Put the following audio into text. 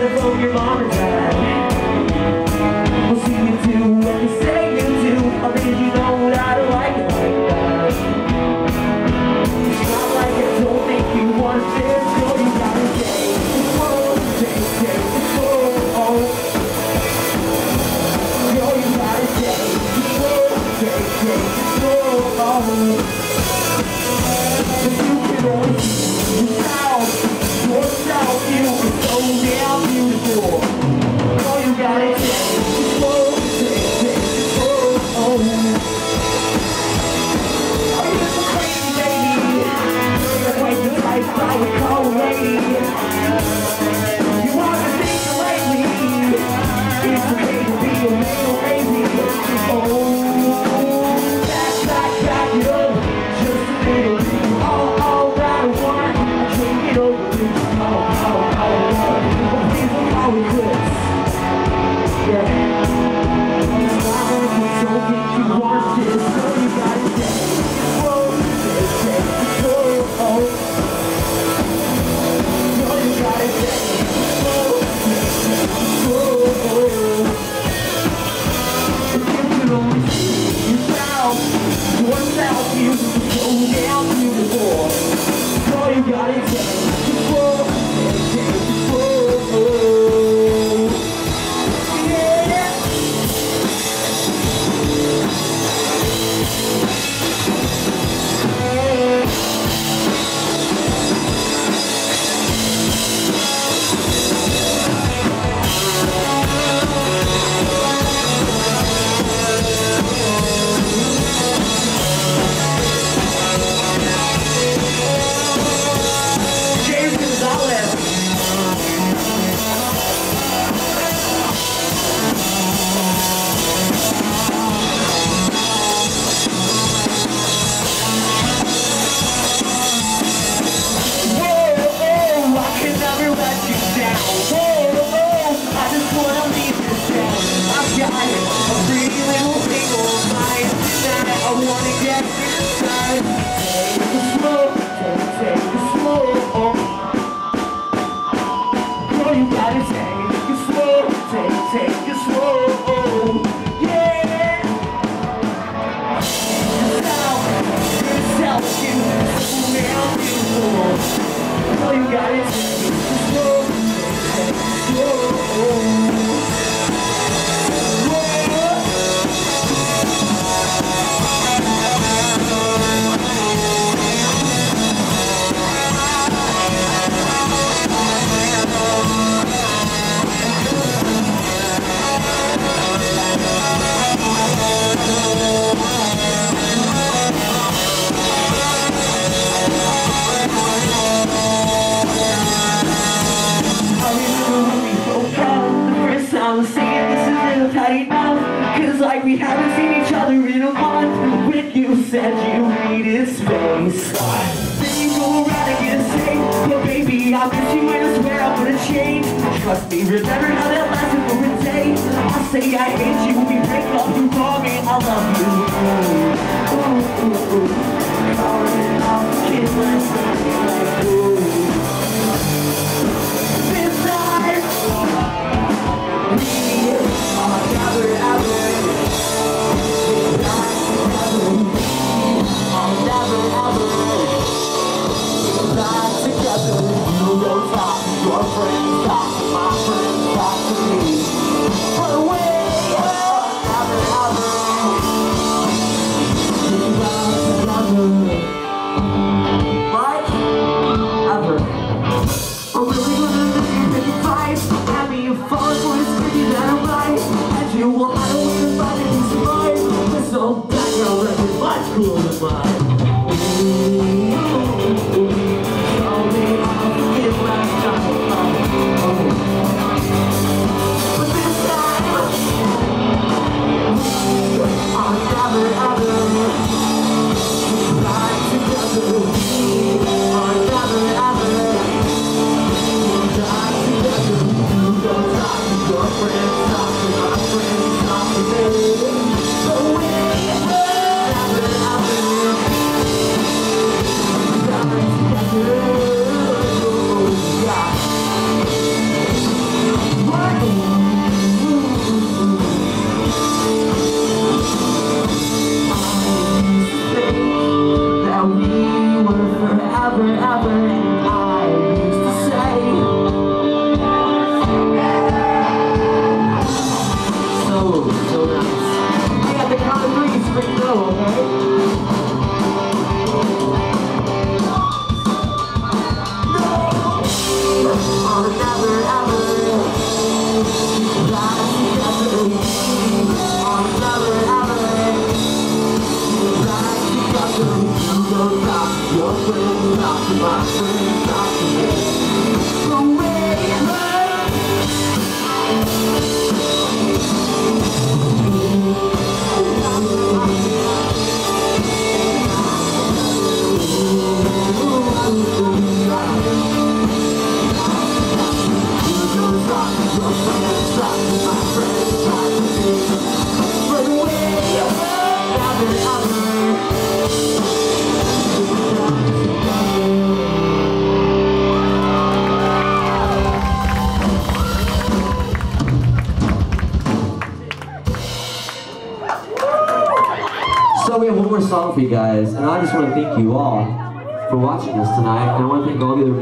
the phone your mom and dad. We'll see you do what you say you do. How did you know that I like it like that? It's not like I don't think you want this. Girl, you gotta take the phone, take the phone. Girl, you gotta take the phone, take the phone. If you can only see yourself, you are so damn beautiful. Girl, you gotta take the phone, take the phone. Are you so crazy, baby? You're quite the type I would call a lady. You want to think lately. It's okay to be a little crazy. Oh, back it up. Just a little bit. All that I want. Take it over. Please don't call it quits. Yeah. Don't think you want this. So you gotta take it. Whoa, take it. Oh. No, you gotta take it. If you could only see yourself, you are so damn beautiful. All you gotta take it. Take it slow, yeah. Yourself, you so damn beautiful. All you gotta take it slow, take it slow. Like we haven't seen each other in a month. When you said you needed space, then you go around and get safe. But baby, I miss you and I swear I'm gonna change. Trust me, remember how that lasted for a day. I say I hate you, we break up, you call me, I love you. Ooh, ooh, ooh, ooh. Calling off the kids last night, like ooh. Midnight, I'll never ever. Your friends talk, my friends talk to me. But wait, never, never. So we have one more song for you guys, and I just want to thank you all for watching us tonight, and I want to thank all the other